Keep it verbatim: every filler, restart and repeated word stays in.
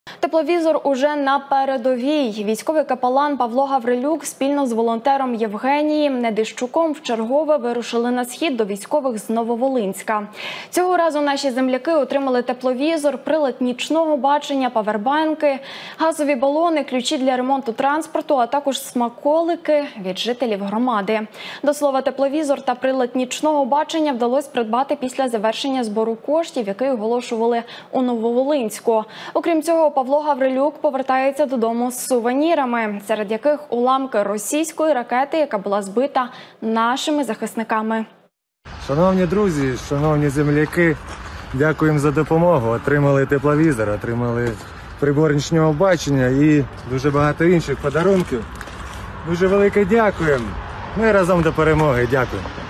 Тепловізор уже на передовій. Військовий капелан Павло Гаврилюк спільно з волонтером Євгенієм Недищуком вчергове вирушили на схід до військових з Нововолинська. Цього разу наші земляки отримали тепловізор, прилад нічного бачення, павербанки, газові балони, ключі для ремонту транспорту, а також смаколики від жителів громади. До слова, тепловізор та прилад нічного бачення вдалося придбати після завершення збору коштів, який оголошували у Нововолинську. Окрім цього, Павло Гаврилюк повертається додому з сувенірами, серед яких уламки російської ракети, яка була збита нашими захисниками. Шановні друзі, шановні земляки, дякуємо за допомогу. Отримали тепловізор, отримали прибор нічного бачення і дуже багато інших подарунків. Дуже велике дякуємо. Ми разом до перемоги. Дякуємо.